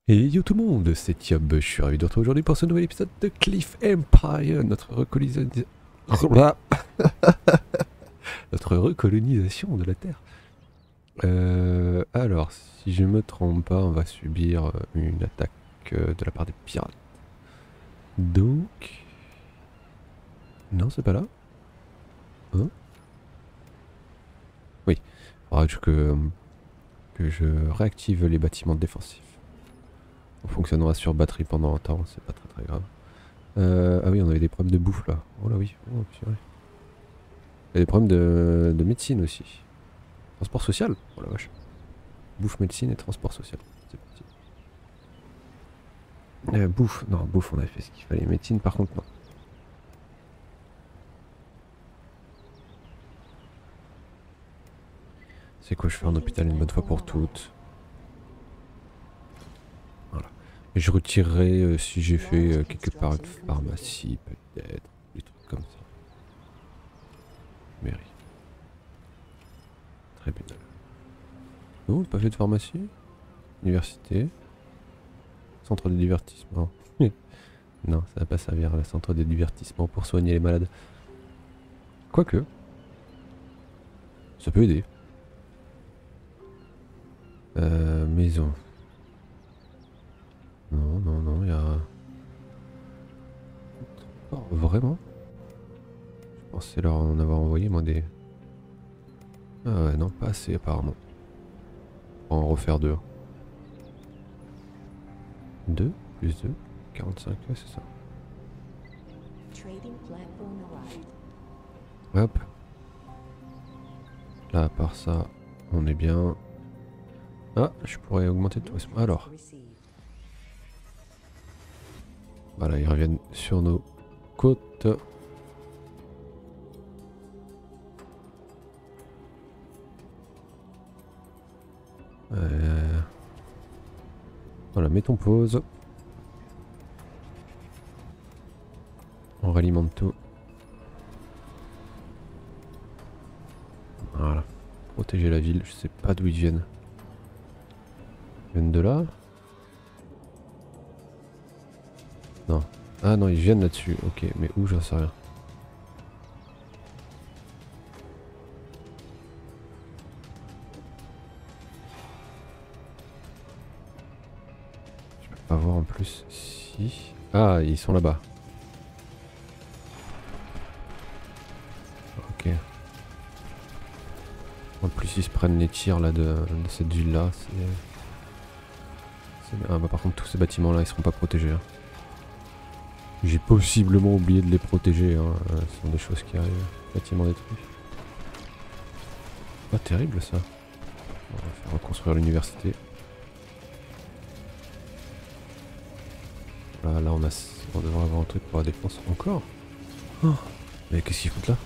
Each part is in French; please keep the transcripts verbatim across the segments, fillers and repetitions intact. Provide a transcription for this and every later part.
Et yo tout le monde, c'est Yob, je suis ravi de vous retrouver aujourd'hui pour ce nouvel épisode de Cliff Empire, notre recolonisation... notre recolonisation de la Terre. Euh, alors, si je me trompe pas, on va subir une attaque de la part des pirates. Donc... Non, c'est pas là. Hein? Oui, il faudra que, que je réactive les bâtiments défensifs. On fonctionnera sur batterie pendant un temps, c'est pas très très grave. Euh, ah oui, on avait des problèmes de bouffe là. Oh là oui, oh, purée. Il y a des problèmes de, de médecine aussi. Transport social. Oh la vache. Bouffe, médecine et transport social. C'est parti. Euh, bouffe. Non, bouffe, on avait fait ce qu'il fallait. Médecine, par contre, non. C'est quoi, je fais un hôpital une bonne fois pour toutes. Voilà. Et je retirerai euh, si j'ai fait euh, quelque part une pharmacie, peut-être. Des trucs comme ça. Mairie. Très bien. Non, pas fait de pharmacie. Université. Centre de divertissement. Non, ça va pas servir le centre de divertissement pour soigner les malades. Quoique. Ça peut aider. Euh, maison. Non, non, non, il y a... Oh, vraiment? Je pensais leur en avoir envoyé, moi, des... Ah ouais, non, pas assez, apparemment. On va en refaire deux. deux plus deux, quarante-cinq, ouais, c'est ça. Hop. Là, à part ça, on est bien. Ah, je pourrais augmenter le tourisme. Alors. Voilà, ils reviennent sur nos côtes. Euh... Voilà, mettons pause. On réalimente tout. Voilà. Protéger la ville, je sais pas d'où ils viennent. Ils viennent de là? Non. Ah non, ils viennent là-dessus. Ok, mais où, j'en sais rien. Je peux pas voir en plus si... Ah, ils sont là-bas. Ok. En plus, ils se prennent les tirs là de, de cette ville-là. Ah bah par contre, tous ces bâtiments-là, ils seront pas protégés. Hein. J'ai possiblement oublié de les protéger. Hein. Ce sont des choses qui arrivent. Bâtiments détruits. Pas terrible ça. On va faire reconstruire l'université. Là, là on, a, on devrait avoir un truc pour la défense. Encore oh. Mais qu'est-ce qu'ils foutent là?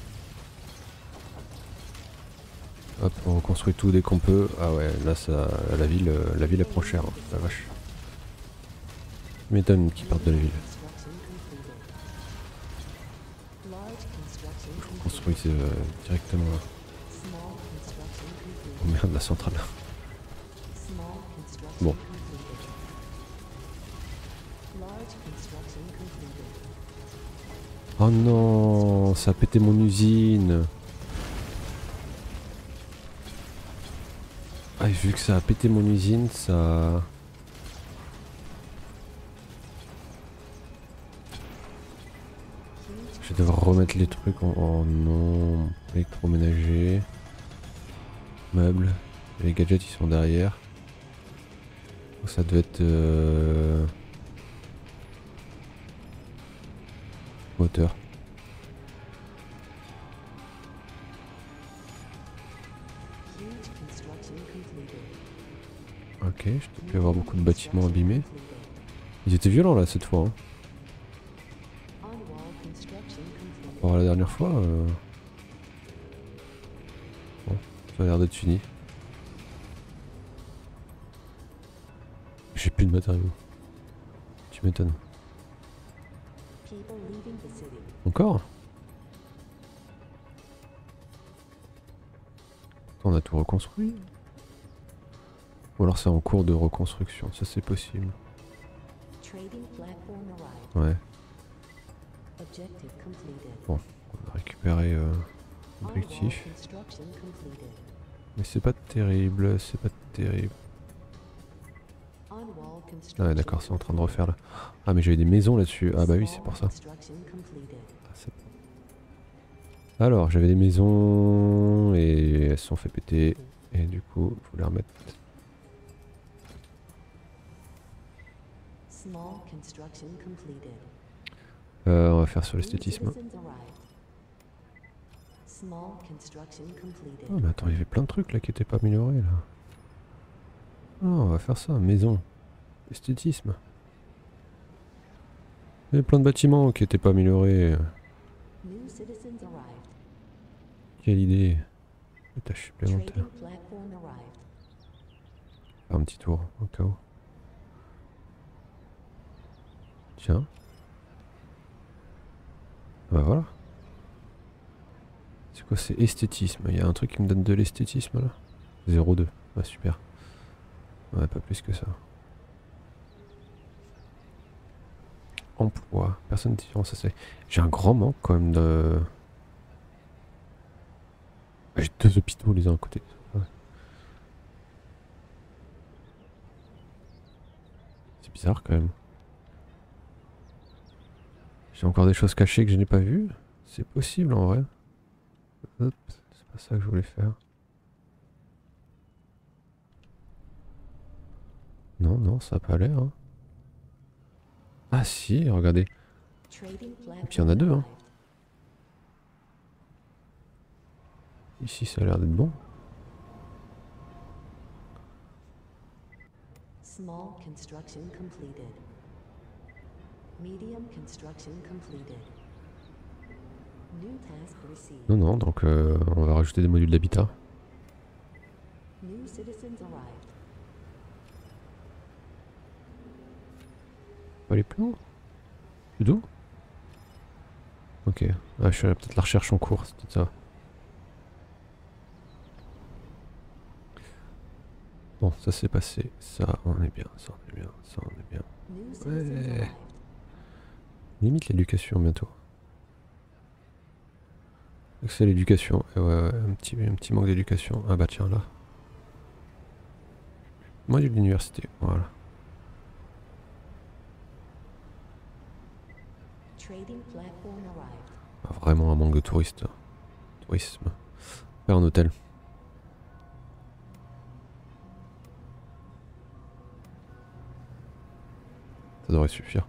Hop, on reconstruit tout dès qu'on peut. Ah ouais, là ça, la ville, la ville est trop chère. Hein. La vache. Je m'étonne qu'ils partent de la ville. Je construis euh, directement là. Oh merde, la centrale. Bon. Oh non, ça a pété mon usine. Ah, vu que ça a pété mon usine, ça... Je vais devoir remettre les trucs en... Oh non... Électroménager... Meubles... Les gadgets ils sont derrière. Ça devait être... Euh... Moteur. Ok, je peux avoir beaucoup de bâtiments abîmés. Ils étaient violents là cette fois. Hein. Par rapport à la dernière fois. Euh... Bon, ça a l'air d'être fini. J'ai plus de matériaux. Tu m'étonnes. Encore? On a tout reconstruit. Ou alors c'est en cours de reconstruction, ça c'est possible. Ouais. Bon, on a récupéré euh, l'objectif. Mais c'est pas terrible, c'est pas terrible. Ah ouais d'accord, c'est en train de refaire là. Ah mais j'avais des maisons là-dessus. Ah bah oui, c'est pour ça. Ah, alors, j'avais des maisons et elles se sont fait péter. Et du coup, il faut les remettre. Euh, on va faire sur l'esthétisme. Oh mais attends, il y avait plein de trucs là qui étaient pas améliorés là. Non, on va faire ça, maison. Esthétisme. Il y avait plein de bâtiments qui étaient pas améliorés. Quelle idée. Des tâches supplémentaires. Faire un petit tour au cas où. Tiens. Bah voilà. C'est quoi, c'est esthétisme? Il y a un truc qui me donne de l'esthétisme là? zéro deux. Ah super. Ouais, pas plus que ça. Emploi. Personne différent, ça c'est. J'ai un grand manque quand même de. Ah, j'ai deux hôpitaux les uns à côté. Ouais. C'est bizarre quand même. J'ai encore des choses cachées que je n'ai pas vues. C'est possible en vrai. Hop, c'est pas ça que je voulais faire. Non, non, ça n'a pas l'air. Hein. Ah si, regardez. Et puis il y en a deux. Hein. Ici, ça a l'air d'être bon. Small construction completed. Medium construction completed. New task received. Non, non, donc euh, on va rajouter des modules d'habitat. New citizens arrived. Pas les plus hauts? Plus d'eau? Ok. Ah, je suis peut-être la recherche en cours, c'est peut-être ça. Bon, ça s'est passé. Ça, on est bien, ça, on est bien, ça, on est bien. Ouais. Limite l'éducation bientôt. C'est l'éducation. Ouais, ouais, un petit, un petit manque d'éducation. Ah bah tiens, là. Module d'université, voilà. Ah, vraiment un manque de touristes. Tourisme. Faire un hôtel. Ça devrait suffire.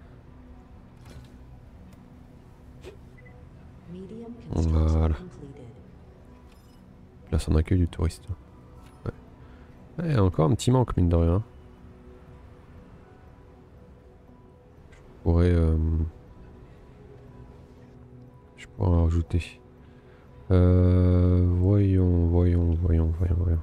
Voilà. Place en accueil du touriste. Ouais. Ouais, encore un petit manque, mine de rien. Je pourrais... Euh... Je pourrais en rajouter. Euh... Voyons, voyons, voyons, voyons, voyons.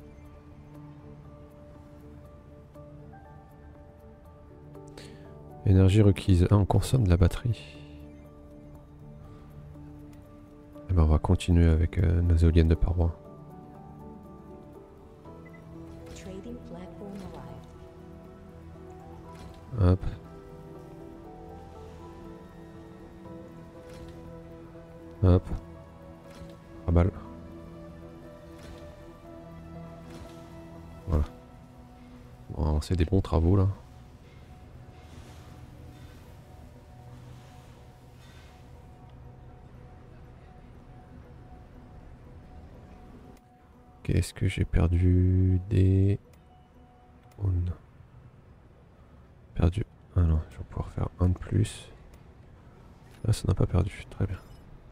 Énergie requise. Ah, on consomme de la batterie. Eh ben, on va continuer avec euh, nos éoliennes de paroi. Hop. Hop. Ah balle. Voilà. Bon, c'est des bons travaux là. Est-ce que j'ai perdu des... Oh non. Perdu. Ah non, je vais pouvoir faire un de plus. Là, ça n'a pas perdu. Très bien.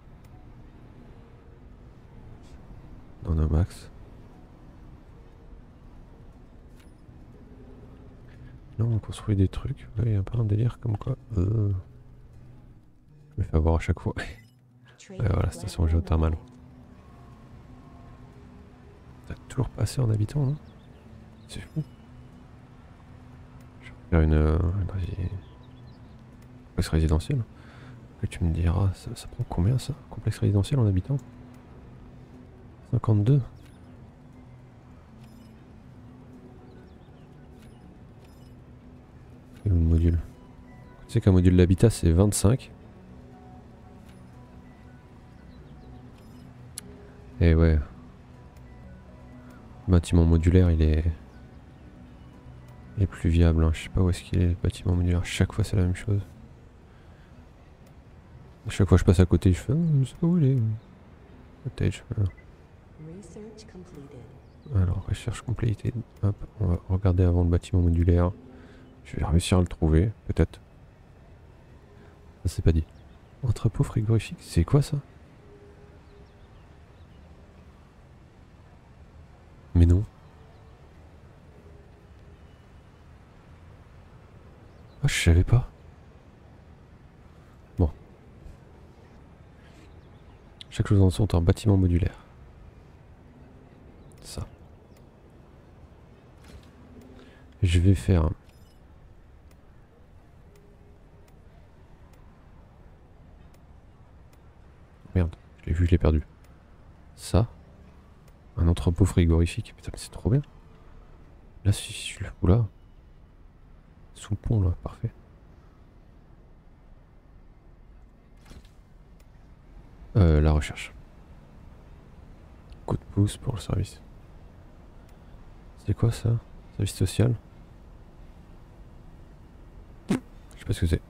Dans nos max. Là, on construit des trucs. Là, il y a pas un délire comme quoi. Euh... Je me fais avoir à chaque fois. Ouais, voilà, station géothermale. T'as toujours pas assez en habitants, non? C'est fou. Je vais faire une, euh, une complexe résidentielle. Que tu me diras, ça, ça prend combien ça? Complexe résidentiel en habitants? cinquante-deux. Et où le module? Tu sais qu'un module d'habitat c'est vingt-cinq. Et ouais. Le bâtiment modulaire il est... Il est plus viable, hein. Je sais pas où est-ce qu'il est le bâtiment modulaire. Chaque fois c'est la même chose. Chaque fois je passe à côté, je fais oh, je sais pas où il est. Cottage, voilà. Research completed. Alors recherche complétée. Hop, on va regarder avant le bâtiment modulaire. Je vais réussir à le trouver, peut-être. Ça c'est pas dit. Entrepôt frigorifique, c'est quoi ça? Mais non. Ah, je savais pas. Bon. Chaque chose en son est un bâtiment modulaire. Ça. Je vais faire... un- Merde, je l'ai vu, je l'ai perdu. Ça. Un entrepôt frigorifique. Putain, mais c'est trop bien. Là, si je le fous là. Sous le pont, là, parfait. Euh, la recherche. Coup de pouce pour le service. C'est quoi ça? Service social? Je sais pas ce que c'est.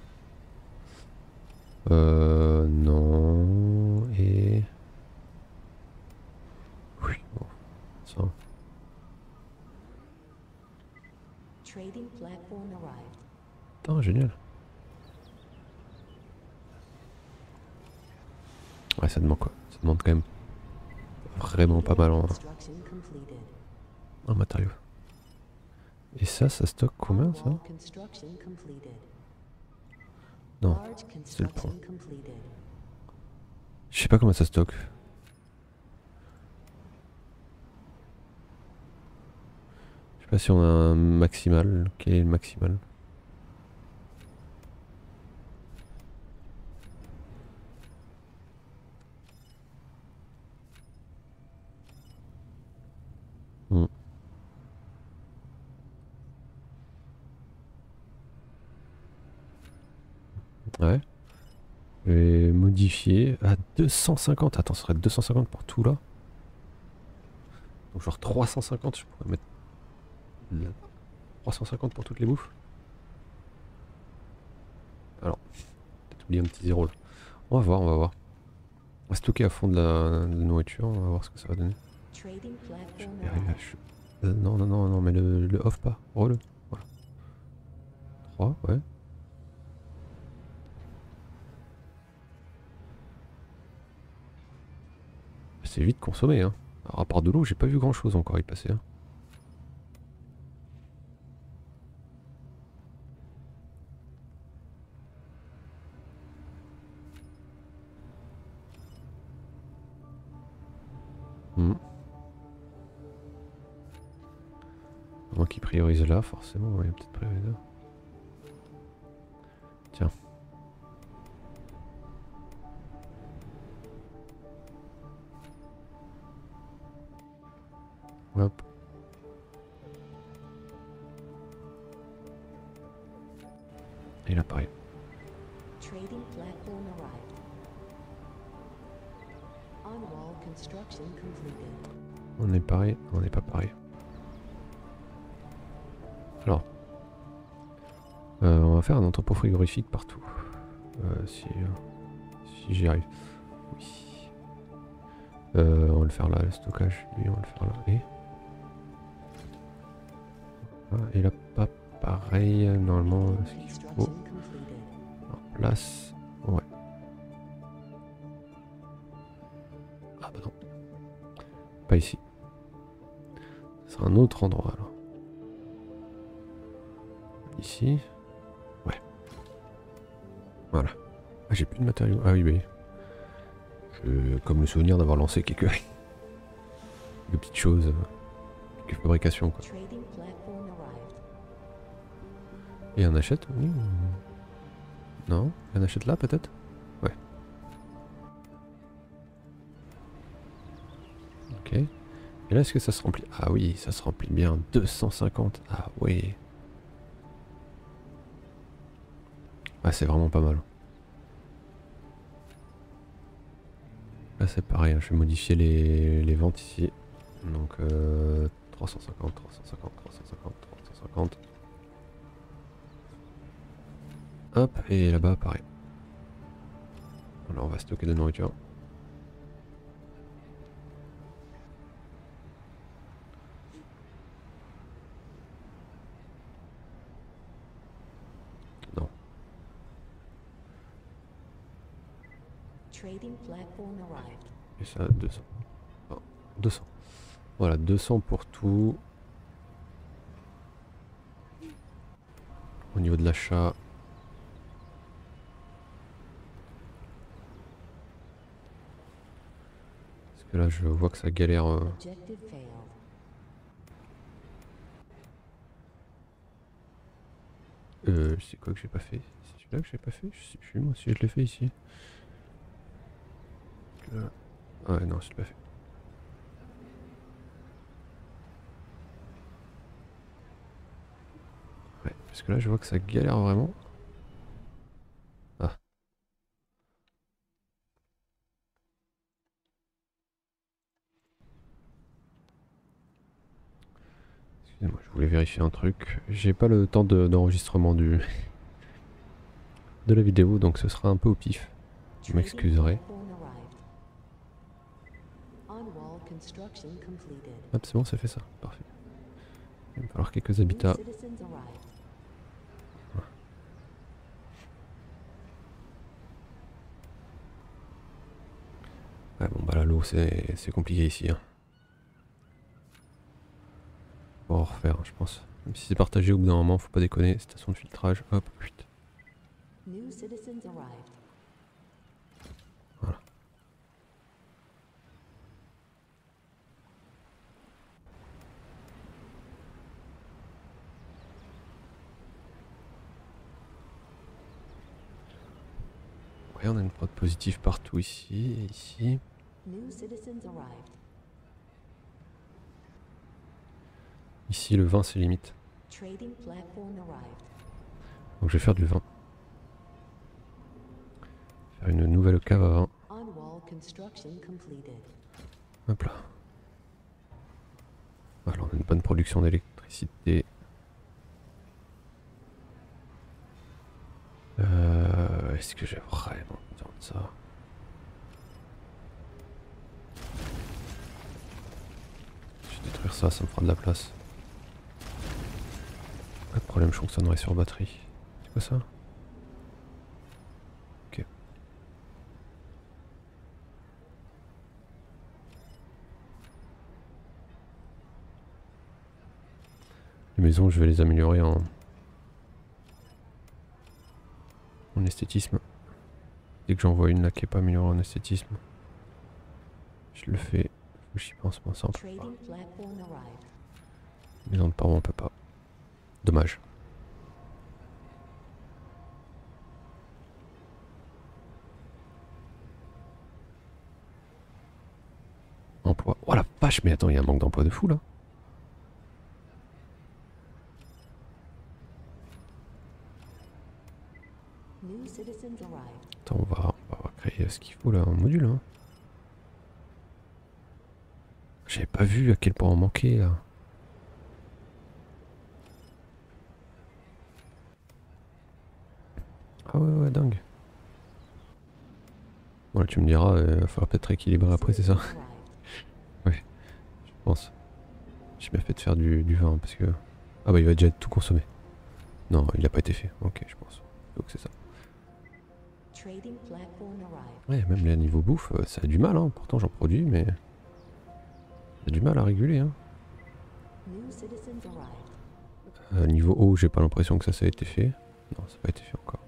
Euh... Non... Et... Oui, bon. Ça... Trading platform arrived. Putain, génial. Ouais, ça demande quoi? Ça demande quand même vraiment pas mal en, Construction completed. en matériaux. Et ça, ça stocke combien ça? On-wall construction completed. Non, Large c'est le point. construction completed. Je sais pas comment ça stocke. Je sais pas si on a un maximal. Quel est le maximal? Hmm. Ouais. Je vais modifier à deux cent cinquante. Attends, ce serait deux cent cinquante pour tout là. Donc genre trois cent cinquante, je pourrais mettre là. trois cent cinquante pour toutes les bouffes. Alors, peut-être oublier un petit zéro là. On va voir, on va voir. On va stocker à fond de la, de la nourriture, on va voir ce que ça va donner. Trading Je platform vais arriver à... arrived. je- euh, non, non, non, non, mais le, le off pas. Re-le. Voilà. trois, ouais. C'est vite consommé, hein. Alors, à part de l'eau, j'ai pas vu grand chose encore y passer. Hein. Hmm. Moi qui priorise là, forcément, il y a peut-être priorité là. Tiens. Hop. Et là, pareil. Trading platform arrived. On-wall construction completed. On est pareil, on n'est pas pareil. Alors. Euh, on va faire un entrepôt frigorifique partout. Euh, si euh, si j'y arrive. Oui. Euh, on va le faire là, le stockage. Lui, on va le faire là. Et ah, et là, pas pareil. Normalement, ce qu'il faut Construction completed. en place. Ouais. Ah bah non. Pas ici. Ce sera un autre endroit alors. Ici. Ouais. Voilà. Ah, j'ai plus de matériaux. Ah oui, oui. Je, comme le souvenir d'avoir lancé quelques, quelques petites choses. Quelques fabrications quoi. Trading platform arrived. Et on achète oui, ou... Non, on achète là peut-être. Ouais. Ok. Et là est-ce que ça se remplit? Ah oui, ça se remplit bien. deux cent cinquante. Ah oui. Ah, c'est vraiment pas mal. Là c'est pareil, hein, je vais modifier les, les ventes ici. Donc euh, trois cent cinquante, trois cent cinquante, trois cent cinquante, trois cent cinquante. Hop, et là-bas pareil. Alors on va stocker de la nourriture. Non. Trading platform arrived. Et ça, deux cents. Non, deux cents. Voilà, deux cents pour tout. Au niveau de l'achat. Parce que là, je vois que ça galère. Euh... Objective failed. Euh, c'est quoi que j'ai pas fait? C'est celui-là que j'ai pas fait? Je sais plus moi si je l'ai fait ici. Là. Ouais, non, je l'ai pas fait. Ouais, parce que là, je vois que ça galère vraiment. Ah. Excusez-moi, je voulais vérifier un truc. J'ai pas le temps d'enregistrement de, du de la vidéo, donc ce sera un peu au pif. Je m'excuserai. Hop, c'est bon, ça fait ça. Parfait. Il va me falloir quelques habitats. Ouais, bon, bah là, l'eau, c'est compliqué ici. Hein. On va en refaire, hein, je pense. Même si c'est partagé au bout d'un moment, faut pas déconner. Station de filtrage, hop, vite. Voilà. Ouais, on a une prod positive partout ici et ici. Ici, le vin, c'est limite. Donc je vais faire du vin. Faire une nouvelle cave à vin. Hop là. Voilà, on a une bonne production d'électricité. Euh, Est-ce que j'ai vraiment besoin de ça? Je vais détruire ça, ça me fera de la place. Pas de problème, je fonctionnerai sur batterie. C'est quoi ça? Ok. Les maisons, je vais les améliorer en, en esthétisme. Dès que j'en vois une là qui est pas améliorée en esthétisme, je le fais. J'y pense, moi ça on peut pas. Maison de parents on peut pas. Dommage. Emploi. Oh la vache, mais attends, il y a un manque d'emploi de fou là. Attends, on va, on va créer ce qu'il faut là, un module. Hein. J'avais pas vu à quel point on manquait là. Ah ouais, ouais, dingue. Bon, là, tu me diras, il euh, va falloir peut-être équilibrer après, c'est ça? Ouais, je pense. J'ai bien fait de faire du, du vin parce que. Ah bah, il va déjà être tout consommé. Non, il a pas été fait. Ok, je pense. Donc c'est ça. Ouais, même les niveaux bouffe, ça a du mal, hein. Pourtant j'en produis, mais. Ça a du mal à réguler, hein. Euh, niveau eau, j'ai pas l'impression que ça, ça a été fait. Non, ça n'a pas été fait encore.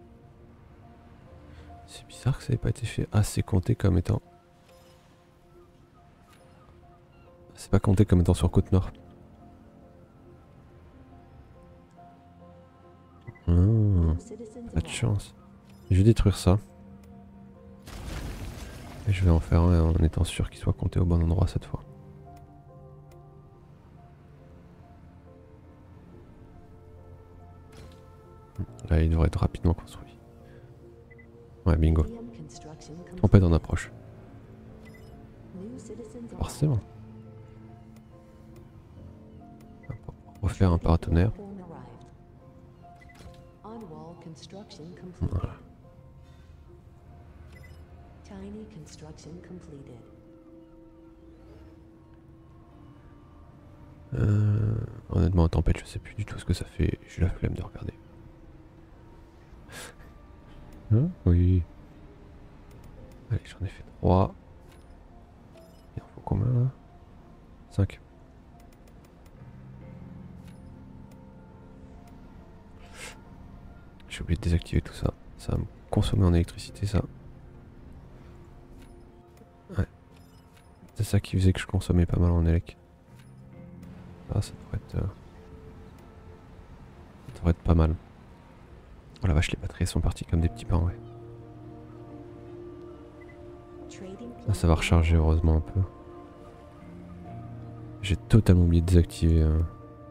C'est bizarre que ça n'ait pas été fait. Ah, c'est compté comme étant... C'est pas compté comme étant sur Côte-Nord. Ah, pas de chance. Je vais détruire ça. Et je vais en faire un en étant sûr qu'il soit compté au bon endroit cette fois. Là, il devrait être rapidement construit. Ouais, bingo. Medium construction complete. Tempête en approche. New citizens Forcément. arrived. On va refaire un paratonnerre. Platform arrived. On-wall construction completed. Voilà. Tiny construction completed. Euh, honnêtement, en tempête, je sais plus du tout ce que ça fait. J'ai la flemme de regarder. Hein? Oui. Allez, j'en ai fait trois. Il en faut combien là? cinq. J'ai oublié de désactiver tout ça. Ça va me consommer en électricité, ça. Ouais. C'est ça qui faisait que je consommais pas mal en élec. Ah, ça devrait être... euh, Ça devrait être pas mal. Oh la vache, les batteries sont parties comme des petits pains, ouais. Trading Là, ça va recharger heureusement un peu. J'ai totalement oublié de désactiver... euh,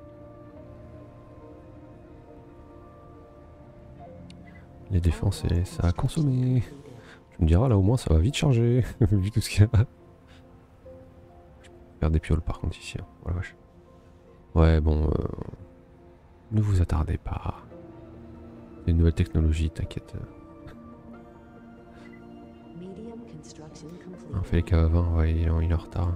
les défenses et ça a consommé. Tu me diras, là au moins ça va vite charger, vu tout ce qu'il y a. Je peux faire des pioles par contre ici. Hein. Oh la vache. Ouais, bon... Euh, ne vous attardez pas. Les nouvelles technologies, t'inquiète. Medium construction complete. On fait les caves à vin, ouais, il est en, il est en retard.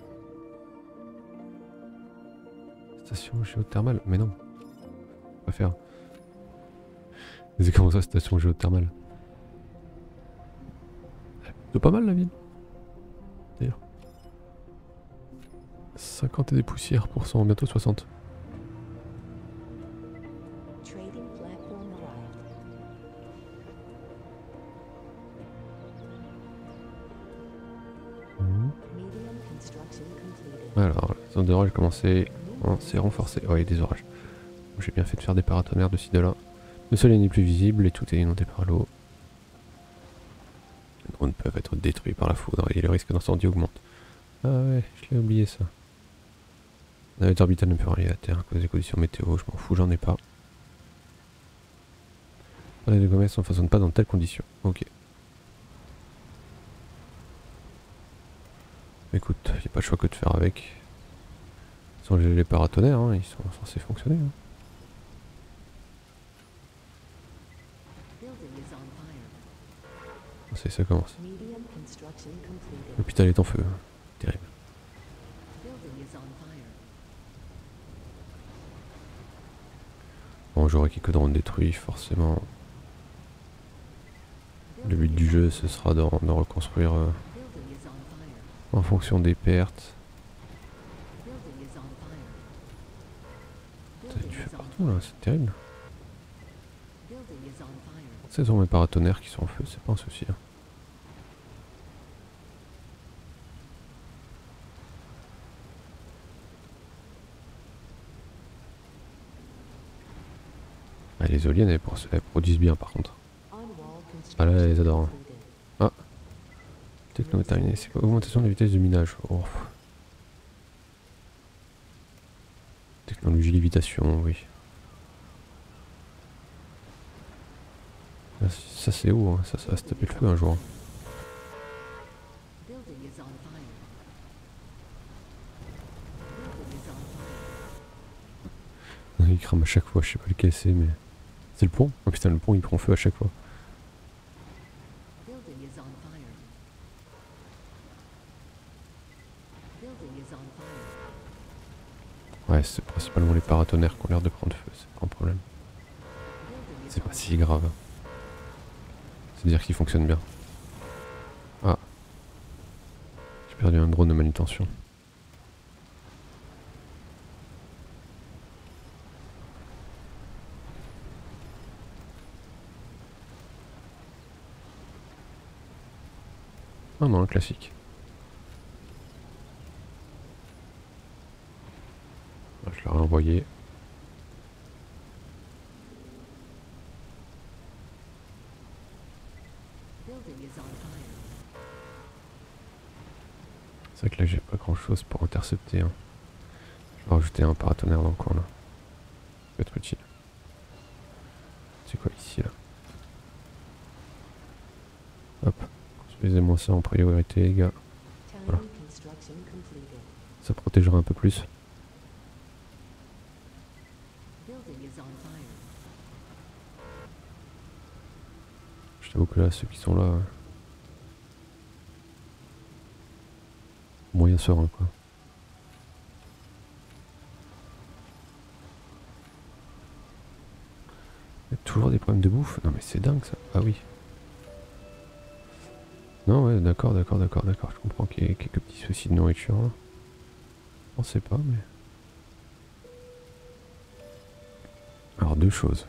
Station géothermale, mais non. On va faire. C'est comment ça, station géothermale? C'est pas mal la ville. D'ailleurs. cinquante et des poussières pour cent, bientôt soixante. Trading platform arrived. Mmh. Medium construction completed. Alors, la zone d'orage a commencé. Oh, c'est renforcé. Oh, il y a des orages. J'ai bien fait de faire des paratonnerres de ci de là. Le soleil n'est plus visible et tout est inondé par l'eau. Les drones peuvent être détruits par la foudre et le risque d'incendie augmente. Ah ouais, je l'ai oublié ça. La navette orbitale ne peut rien à terre à cause des conditions météo, je m'en fous, j'en ai pas. Les deux commerces ne façonnent pas dans de telles conditions. Ok. Écoute, il n'y a pas le choix que de faire avec. Ce sont les paratonnerres, hein, ils sont censés fonctionner. Hein. Building is on fire. Ça, ça commence. Medium construction completed. L'hôpital est en feu. Terrible. Building is on fire. Bon, j'aurai quelques drones détruits, forcément. Le but du jeu, ce sera de, de reconstruire euh, Building is on fire. en fonction des pertes. Building is on fire. Tu Building fais is on partout là, c'est terrible. Building is on fire. C'est sur mes paratonnerres qui sont en feu, c'est pas un souci. Hein. Ah, les éoliennes, elles, pour- elles produisent bien par contre. On-wall Ah là, construction elles adorent. Hein. completed. Techno terminé, c'est quoi? Augmentation de la vitesse de minage. Oh. Technologie lévitation, oui. Ah, ça c'est haut, hein. ça, ça va se taper le feu un jour. Building is on fire. Building is on fire. Il crame à chaque fois, je sais pas lequel c'est, mais... C'est le pont? Oh putain, le pont il prend feu à chaque fois. Building is on fire. Building is on fire. Ouais, c'est principalement les paratonnerres qui ont l'air de prendre feu, c'est pas un problème. Building is C'est on pas si grave. C'est-à-dire qu'il fonctionne bien. Ah. J'ai perdu un drone de manutention. Ah non, un classique. Ah, je l'aurais envoyé. Building is on fire. C'est vrai que là j'ai pas grand chose pour intercepter. Hein. Je vais rajouter un paratonnerre dans le coin là. Ça peut être utile. C'est quoi ici là? Hop, construisez-moi ça en priorité les gars. Voilà. Ça protégera un peu plus. Building is on fire. Je t'avoue que là, ceux qui sont là... euh, moyen serein quoi. Il y a toujours des problèmes de bouffe. Non mais c'est dingue ça. Ah oui. Non ouais d'accord d'accord d'accord d'accord. Je comprends qu'il y ait quelques petits soucis de nourriture là. Je pensais pas mais... Alors deux choses.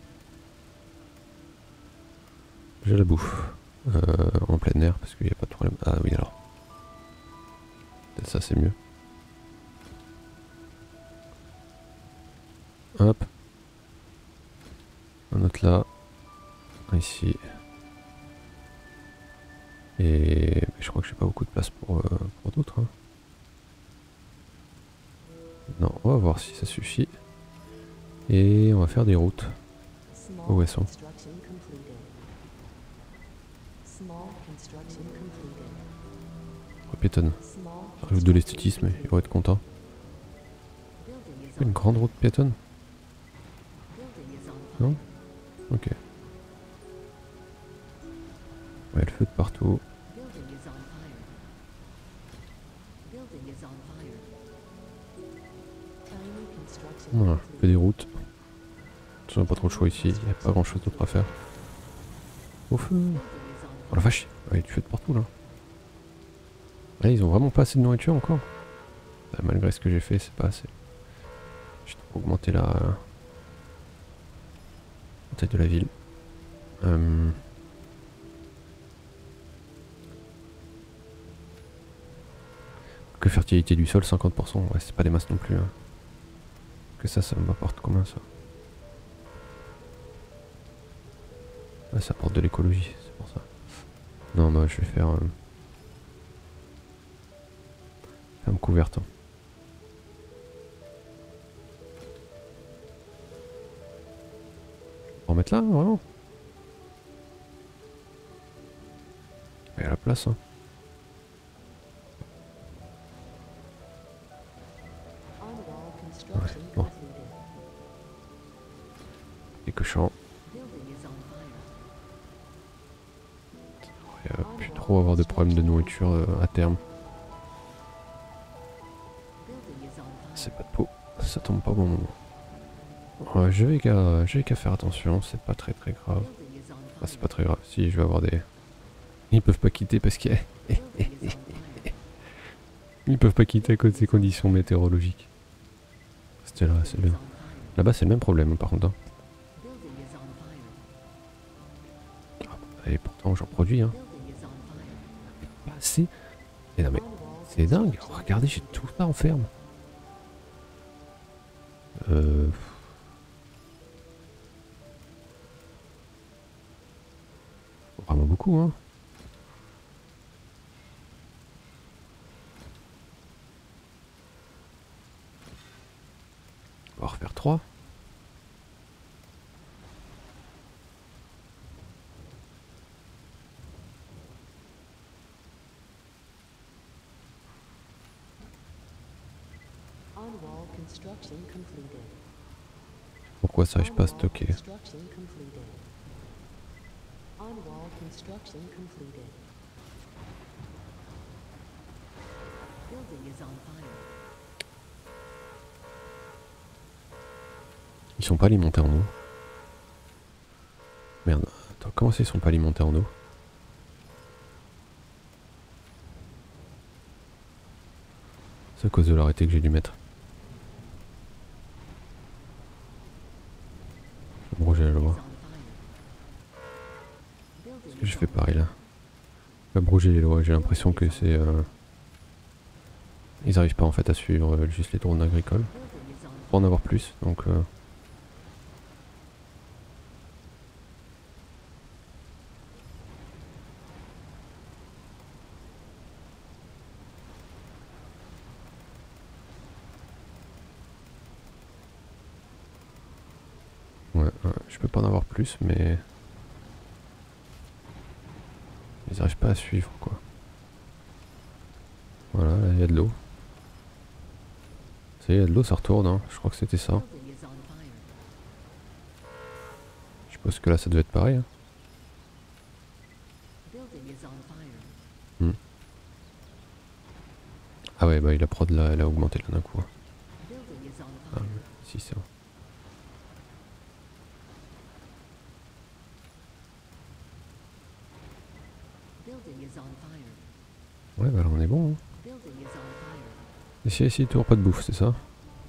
J'ai la bouffe. Euh, en plein air parce qu'il n'y a pas de problème. Ah oui alors. Peut-être ça c'est mieux. Hop. Un autre là. Un ici. Et je crois que j'ai pas beaucoup de place pour, euh, pour d'autres. Hein. Non, on va voir si ça suffit. Et on va faire des routes. Où elles sont? Oh, piétonne. Rajoute de l'esthétisme, ils vont être contents. Building is on Une grande route piétonne? building is on fire. Non? Ok. Ouais, le feu de partout. Building is on fire. Building is on fire. Tiny construction Voilà, complete. que des routes. On n'a pas trop le choix ici, il n'y a pas grand chose d'autre à faire. Au feu! Building is Oh la vache! Ouais, il y a du feu de partout là. Ouais, ils ont vraiment pas assez de nourriture encore. Bah, malgré ce que j'ai fait, c'est pas assez. J'ai trop augmenté la... la taille de la ville. Euh... Que fertilité du sol, cinquante pour cent. Ouais, c'est pas des masses non plus. Hein. Que ça, ça m'apporte combien ça? Ouais, ça apporte de l'écologie, c'est pour ça. Non, bah je vais faire... Euh... ferme couverte. Hein. On va en mettre là, vraiment? Il y a la place, hein. On-wall construction bon. completed. Quelques champs. Building is on fire. Il n'y a plus trop avoir de problèmes de nourriture euh, à terme. Building is on fire. C'est pas de peau. Ça tombe pas au bon moment. Ouais, je vais qu'à je vais qu'à faire attention, c'est pas très très grave. Building is on Ah, fire. c'est pas très grave. Si, je vais avoir des... Ils peuvent pas quitter parce qu'ils Building is on fire. Ils peuvent pas quitter à cause des conditions météorologiques. C'était là, c'est Building bien. is on fire. Là-bas, c'est le même problème, par contre. Hein. Building is on fire. Et pourtant, j'en produis, hein. Building is on fire. Pas assez. Et non, mais On-wall c'est dingue. Regardez, j'ai tout ça en ferme. Euh... Vraiment beaucoup, hein. On va refaire trois. On-wall construction completed. Pourquoi ça n'arrive pas à On-wall stocker? construction completed. On-wall construction completed. Building is on fire. Ils sont pas alimentés en eau. Merde, attends, comment ça ils sont pas alimentés en eau? C'est à cause de l'arrêté que j'ai dû mettre. Bon, j'ai la loi. Is on fire. Building Est-ce que je is fais on pareil là? Abroger les lois, j'ai l'impression que c'est... Euh... Ils arrivent pas en fait à suivre euh, juste les drones agricoles. Building is on Pour en avoir plus, donc... Euh... Ouais, ouais, je peux pas en avoir plus, mais... Ils arrivent pas à suivre, quoi. Voilà, là, il y a de l'eau. Ça y est, il y a de l'eau, ça retourne, hein. Je crois que c'était ça. Building is on fire. Je suppose que là, ça devait être pareil, hein. Building is on fire. Hmm. Ah ouais, bah, il a prod là, elle a augmenté là d'un coup. Hein. Building is on Ah, fire. mais si, c'est bon. Building is on fire. Ouais, bah là, on est bon, hein. Building is on fire. Ici, ici, toujours pas de bouffe, c'est ça?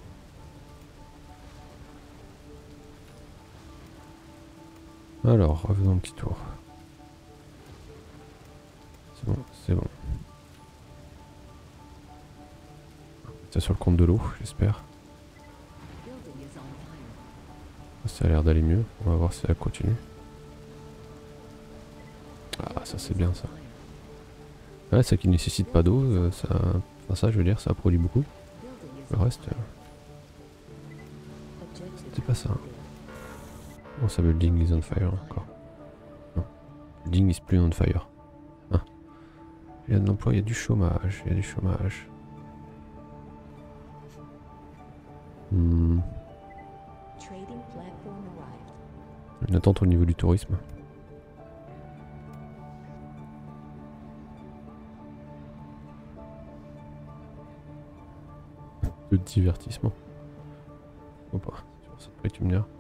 Alors, revenons un petit tour. C'est bon, c'est bon. Ça sur le compte de l'eau, j'espère. Building is on fire. Ça a l'air d'aller mieux. On va voir si ça continue. Ah, ça c'est bien ça. Ouais, ça qui nécessite pas d'eau, euh, ça... Enfin ça, je veux dire, ça produit beaucoup. Building is Le on reste, fire. euh, Objective c'était pas ça. completed. Bon, ça building is on fire encore. Non. Building is plus on fire. Ah. Il y a de l'emploi, il y a du chômage, il y a du chômage. Hmm. Trading platform arrived. Une attente au niveau du tourisme. De divertissement. Ou pas. Sur ce prix, tu me diras.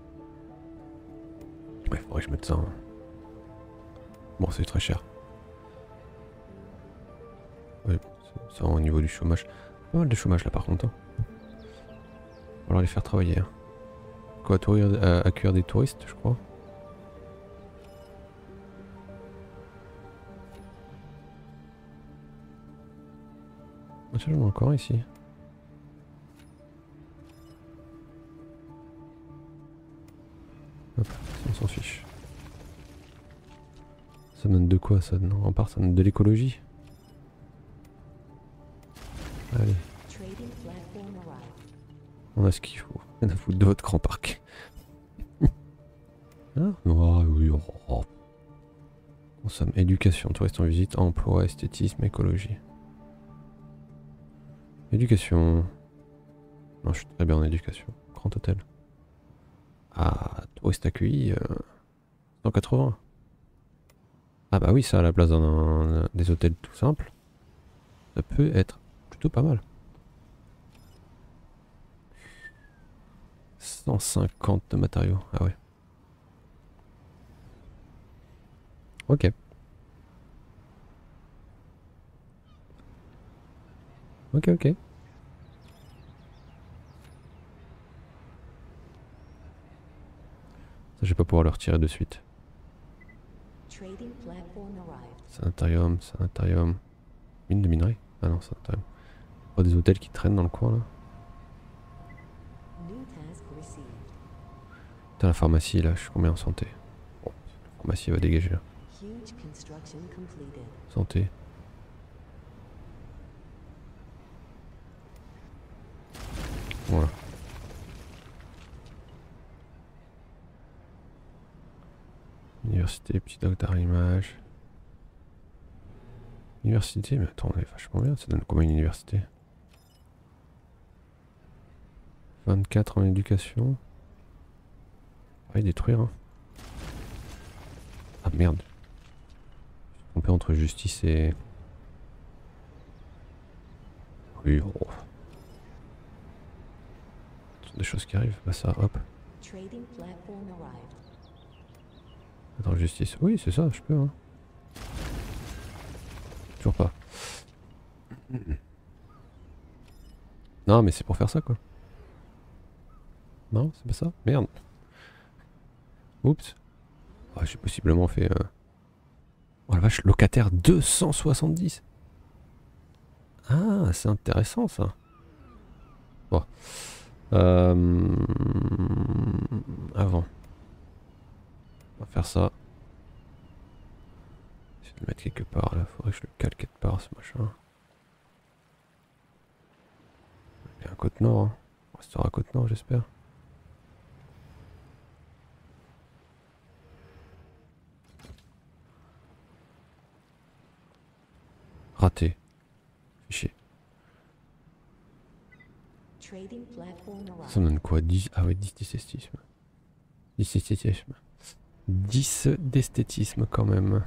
Ouais, faudrait que je mette ça. Hein. Bon, c'est très cher. Ouais, ça au niveau du chômage. Pas mal de chômage là par contre. Hein. Va falloir les faire travailler. Hein. Quoi, tourir, euh, accueillir des touristes, je crois. Ah, tiens, j'en ai encore un ici. Hop, on s'en fiche. Ça donne de quoi ça? Non, en part ça donne de l'écologie. Allez, Trading platform arrived. on a ce qu'il faut. Rien à foutre de votre grand parc. Hein? Oh, oui, oh, oh. Consomme éducation, touristes en visite, emploi, esthétisme, écologie. Éducation. Non, je suis très bien en éducation. Grand hôtel. Ah, touriste accueilli. Euh, cent quatre-vingts. Ah bah oui, ça à la place d'un des hôtels tout simples. Ça peut être plutôt pas mal. cent cinquante de matériaux. Ah ouais. Ok. Ok, ok. Ça, je vais pas pouvoir le retirer de suite. Trading platform arrived. Sanitarium, sanitarium. Mine de minerai? Ah non, sanitarium. Pas des hôtels qui traînent dans le coin là. New task received. Putain, la pharmacie là, je suis combien en santé? Bon, la pharmacie va dégager là. Huge construction completed. Santé. Voilà. Université, petit docteur image. Université, mais attends, on est vachement bien, ça donne combien une université? vingt-quatre en éducation. Pareil, détruire. Hein. Ah merde. Je suis trompé entre justice et... Oui, oh. Ce sont des choses qui arrivent. Bah ça, hop. Trading platform arrived. Attends, justice. Oui, c'est ça, je peux. Hein. Toujours pas. Non, mais c'est pour faire ça, quoi. Non, c'est pas ça. Merde. Oups. Oh, j'ai possiblement fait... Euh... Oh la vache, locataire deux cent soixante-dix. Ah, c'est intéressant, ça. Bon. Euh... Avant. On va faire ça. Je vais le mettre quelque part là. Faudrait que je le cale quelque part ce machin. Il y a un côte nord. Hein. On restera à côte nord, j'espère. Raté. Fichier. Trading platform Ça me arrived. donne quoi? dix. Ah ouais, dix d'esthétisme. dix d'esthétisme. dix d'esthétisme quand même.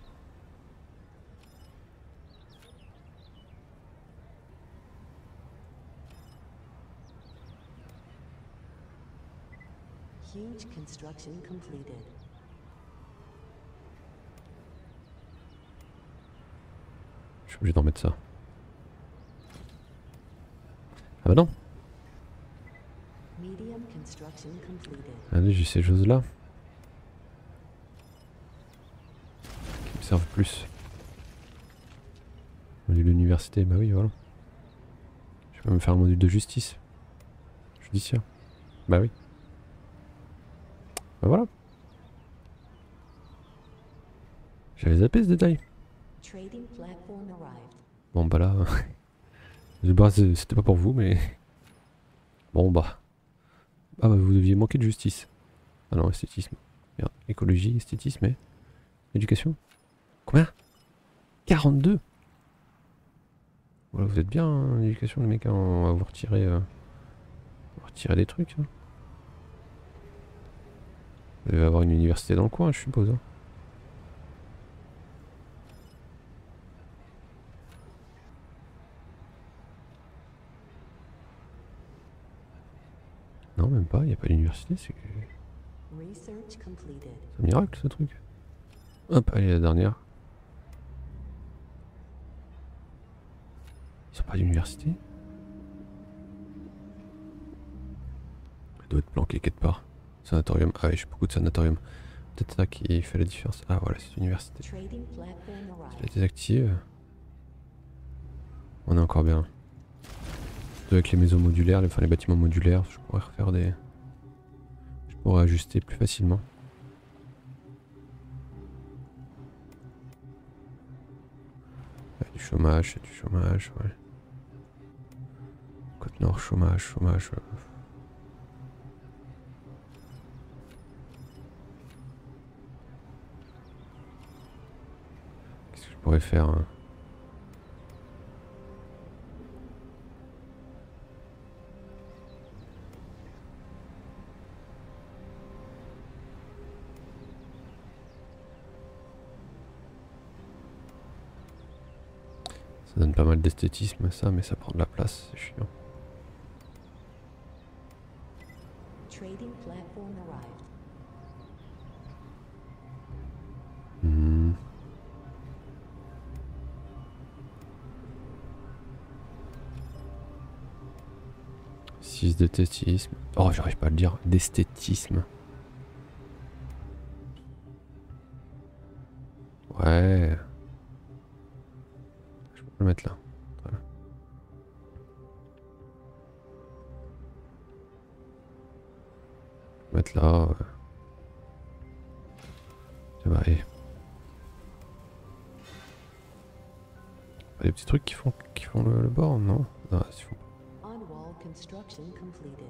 Huge construction completed. Je suis obligé d'en mettre ça. Ah bah non. Medium construction completed. Allez, j'ai ces choses-là. Qui me servent plus. Module d'université, bah oui, voilà. Je vais même faire un module de justice. Judiciaire. Bah oui. Bah voilà. J'avais zappé ce détail. Trading platform arrived. Bon bah là... de base, c'était pas pour vous, mais... Bon bah... Ah bah vous deviez manquer de justice. Ah non, esthétisme. Merde. Écologie, esthétisme et... éducation. Combien? quarante-deux. Voilà, vous êtes bien en éducation les mecs, hein, on va vous retirer... Euh... on va retirer des trucs. Hein. Vous devez avoir une université dans le coin, je suppose. Hein. Non, même pas, il n'y a pas d'université, c'est... Research completed. C'est un miracle ce truc. Hop, allez la dernière. Ils ont pas d'université? Elle doit être planquée quelque part. Sanatorium. Ah oui, j'ai beaucoup de sanatorium. Peut-être ça qui fait la différence. Ah voilà, c'est l'université. Trading platform Si arrived. elle est désactive. On est encore bien. Surtout avec les maisons modulaires, les, enfin les bâtiments modulaires, je pourrais refaire des... Je pourrais ajuster plus facilement. Ouais, du chômage, c'est du chômage, ouais. Côte Nord, chômage, chômage. Euh... Qu'est-ce que je pourrais faire hein? Ça donne pas mal d'esthétisme ça, mais ça prend de la place, c'est chiant. Trading platform arrived. Hmm. six d'esthétisme. Oh, j'arrive pas à le dire. D'esthétisme. Ouais. Je peux le mettre là. Voilà. Je peux le mettre là. Ouais. C'est vrai. Pas des petits trucs qui font, qui font le, le bord, non? Non, ils font pas. On-wall construction completed.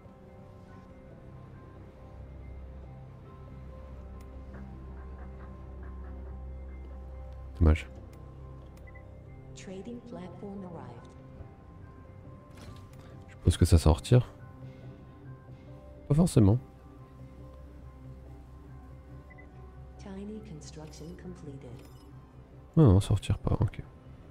Dommage. Trading platform arrived. Je suppose que ça sortir. Pas forcément. Tiny construction completed. Non, non, sortir pas, ok.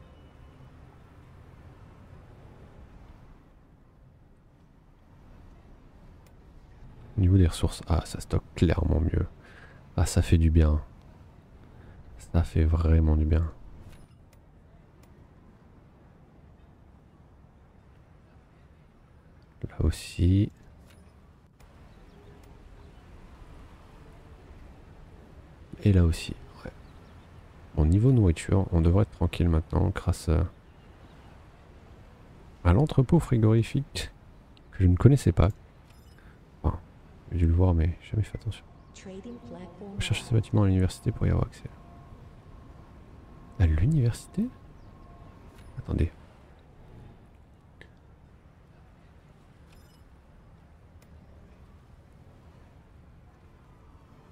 Au niveau des ressources, ah, ça stocke clairement mieux. Ah, ça fait du bien. Ça fait vraiment du bien. Là aussi. Et là aussi, ouais. Bon, niveau nourriture, on devrait être tranquille maintenant grâce à, à l'entrepôt frigorifique que je ne connaissais pas. Enfin, j'ai dû le voir, mais j'ai jamais fait attention. Trading platform On va chercher ces arrived. bâtiments à l'université pour y avoir accès. À l'université? Attendez.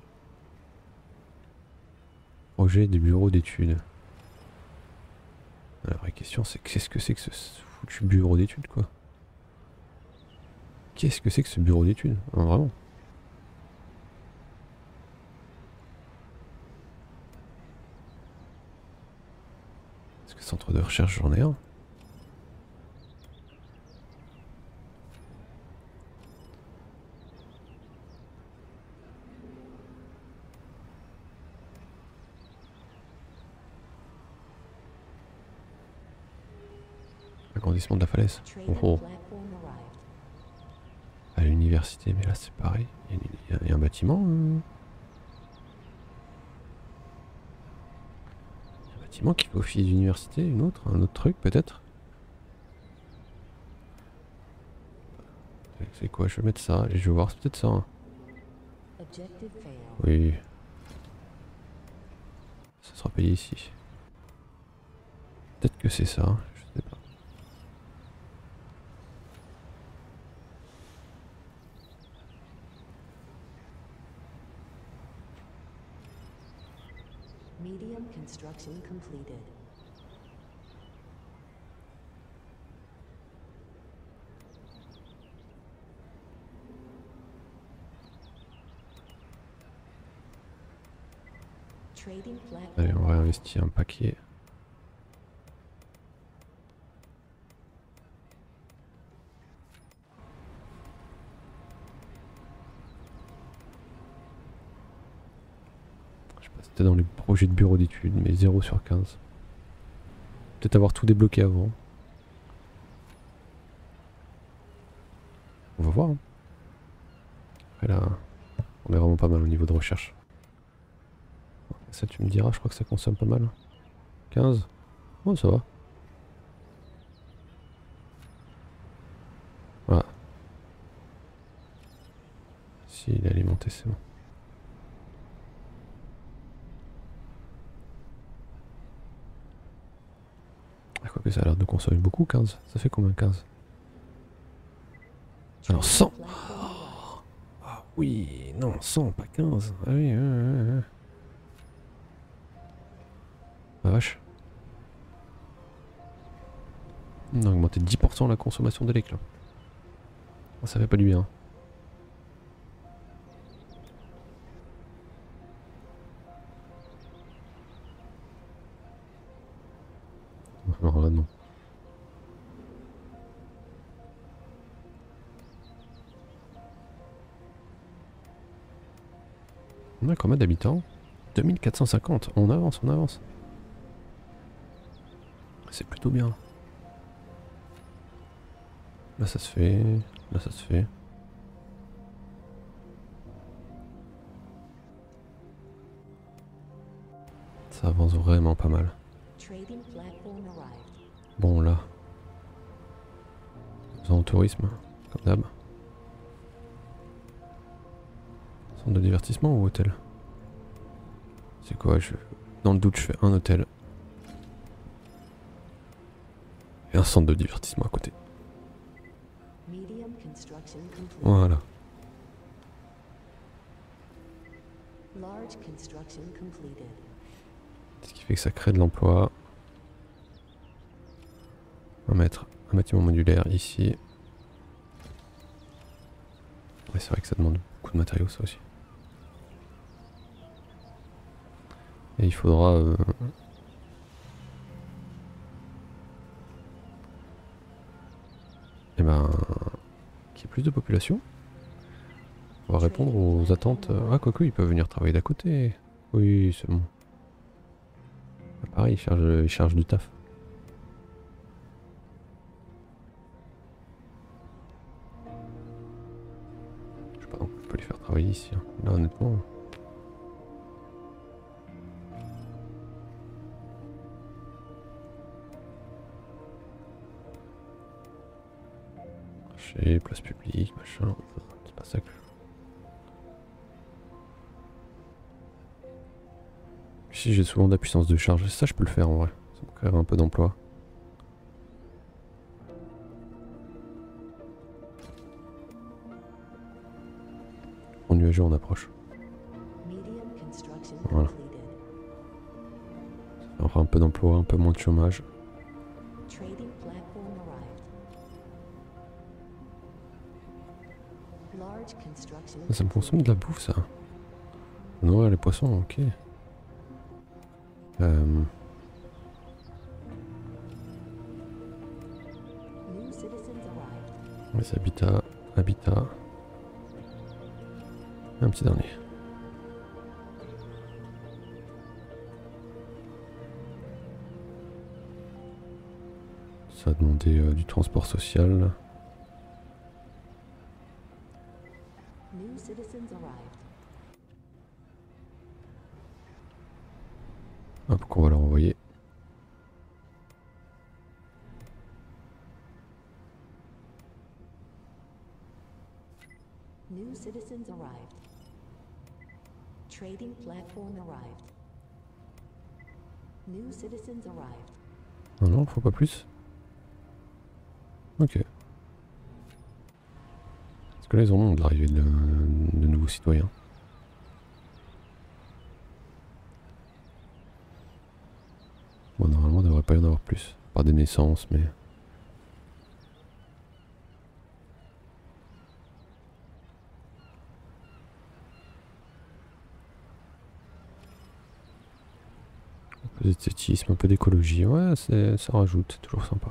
Projet des bureaux d'études. question c'est qu'est-ce que c'est que ce foutu bureau d'études quoi? Qu'est-ce que c'est que ce bureau d'études? Ah, vraiment? Est-ce que centre de recherche j'en ai un? Agrandissement de la falaise. Oh, Trading oh. platform arrived. À l'université, mais là c'est pareil. Il y, a- il y a- il y a un bâtiment. euh. Il y a un bâtiment qui fait office d'université, une autre, un autre truc peut-être. C'est quoi? Je vais mettre ça. Je vais voir, c'est peut-être ça. Hein. Objective failed. Oui. Ça sera payé ici. Peut-être que c'est ça, je sais pas. Medium construction completed. Trading platform. Allez, on va investir un paquet. Je sais pas, c'était dans les projets de bureau d'études, mais zéro sur quinze. Peut-être avoir tout débloqué avant. On va voir. Hein. Après là, on est vraiment pas mal au niveau de recherche. Ça tu me diras, je crois que ça consomme pas mal. quinze. Oh ça va. Voilà. Si il est alimenté, c'est bon. Ah, quoique ça a l'air de consommer beaucoup, quinze. Ça fait combien quinze? Alors cent. Ah oui, non, cent, pas quinze. Ah oui, ouais, ouais, ouais. La vache. On a augmenté de dix pour cent la consommation d'élec là. Ah, ça fait pas du bien. Alors là non. On a combien d'habitants? deux mille quatre cent cinquante. On avance, on avance. C'est plutôt bien. Là ça se fait. Là ça se fait. Ça avance vraiment pas mal. Trading platform arrived. Bon là. Faisons au tourisme, comme d'hab. Centre de divertissement ou hôtel? C'est quoi je... Dans le doute je fais un hôtel. Et un centre de divertissement à côté. Medium construction complete. Voilà. Large construction completed. Ce qui fait que ça crée de l'emploi. On va mettre un bâtiment modulaire ici. Ouais, c'est vrai que ça demande beaucoup de matériaux ça aussi. Et il faudra... Euh... Eh ben... qu'il y ait plus de population. On va répondre aux attentes. Ah, quoique, ils peuvent venir travailler d'à côté. Oui, c'est bon. Pareil, ils chargent, ils chargent du taf. Je sais pas, donc, je peux les faire travailler ici. Hein. Là, honnêtement... Marché, place publique, machin... C'est pas ça que... Si j'ai souvent de la puissance de charge, ça je peux le faire en vrai. Ça me créera un peu d'emploi. En nuageux on approche. Medium construction Voilà. completed. Ça fera un peu d'emploi, un peu moins de chômage. Trading platform arrived. Large construction Ça me consomme de la bouffe ça. Nourrir les poissons, ok. Euh... New citizens arrived. Les habitats, habitat. Un petit dernier. Ça a demandé euh, du transport social. New citizens arrived. Hop, qu'on va leur envoyer. New citizens arrived. Trading platform arrived. New citizens arrived. Non, non, faut pas plus. Ok. Parce que là, ils ont de l'arrivée de, de nouveaux citoyens. Bon, normalement, il ne devrait pas y en avoir plus. Par des naissances, mais... Un peu d'esthétisme, un peu d'écologie. Ouais, ça rajoute, c'est toujours sympa.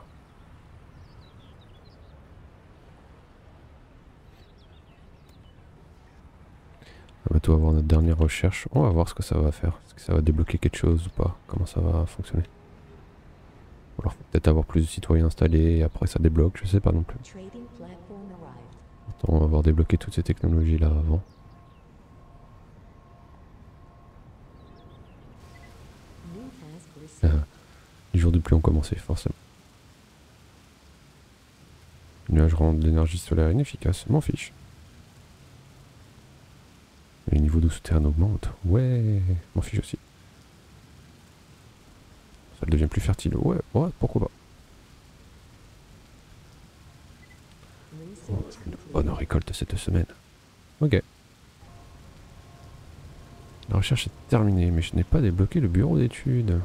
On va bientôt avoir notre dernière recherche. On va voir ce que ça va faire. Est-ce que ça va débloquer quelque chose ou pas? Comment ça va fonctionner? Ou alors peut-être avoir plus de citoyens installés et après ça débloque, je sais pas non plus. Trading platform arrived. Autant on va avoir débloqué toutes ces technologies là avant. New task received. Euh, les jours de pluie ont commencé, forcément. Les nuages rendent l'énergie solaire inefficace, m'en fiche. Les niveaux d'eau souterraine augmentent. Ouais, m'en fiche aussi. Ça devient plus fertile. Ouais, ouais, pourquoi pas. Research Une complete. bonne récolte cette semaine. Ok. La recherche est terminée, mais je n'ai pas débloqué le bureau d'études.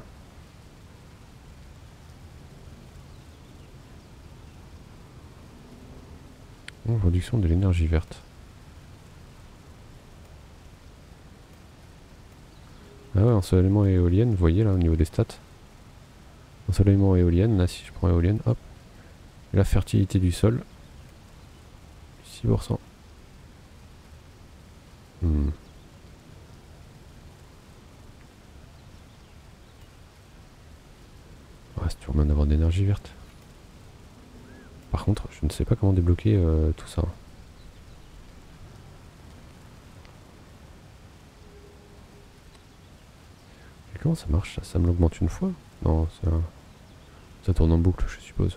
Oh, réduction de l'énergie verte. Ah ouais, ensoleillement et éolienne, vous voyez là au niveau des stats. Ensoleillement et éolienne, là si je prends éolienne, hop. Et la fertilité du sol. six pour cent. Hmm. Ouais, c'est toujours bien d'avoir de l'énergie verte. Par contre, je ne sais pas comment débloquer euh, tout ça. Et comment ça marche ça? Ça me l'augmente une fois? Non, ça, ça tourne en boucle, je suppose.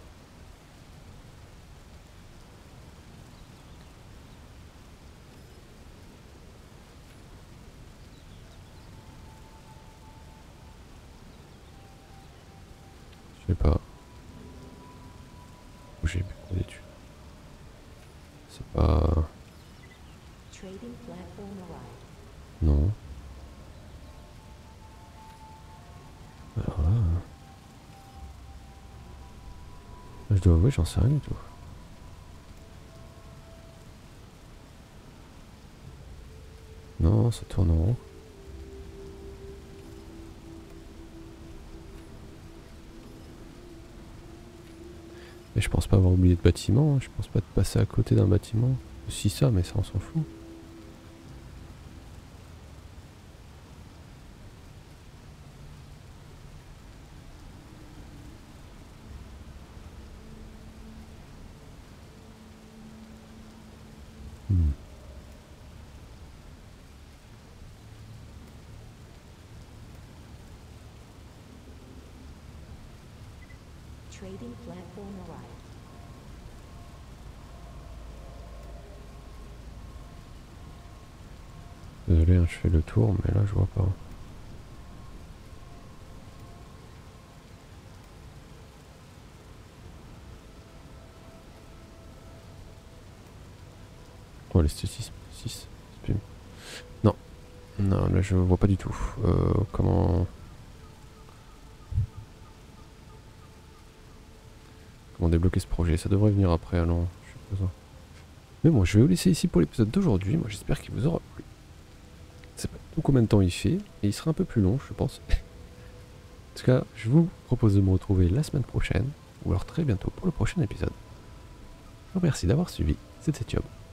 Je sais pas. Où j'ai beaucoup d'études. C'est pas... Trading platform arrived. Non. Alors là... Je dois avouer, j'en sais rien du tout. Non, ça tourne en rond. Et je pense pas avoir oublié de bâtiment, hein. Je pense pas de passer à côté d'un bâtiment. Si ça, mais ça on s'en fout. Hmm. Trading platform arrived. Désolé, hein, je fais le tour, mais là je vois pas. Oh, l'esthétisme, six. Non, non, là je vois pas du tout. Euh, comment... comment débloquer ce projet. Ça devrait venir après, alors je suppose. Hein. Mais bon, je vais vous laisser ici pour l'épisode d'aujourd'hui. Moi, j'espère qu'il vous aura plu. Je sais pas tout combien de temps il fait, et il sera un peu plus long, je pense. En tout cas, je vous propose de me retrouver la semaine prochaine, ou alors très bientôt pour le prochain épisode. Je vous remercie d'avoir suivi, c'était Thiob.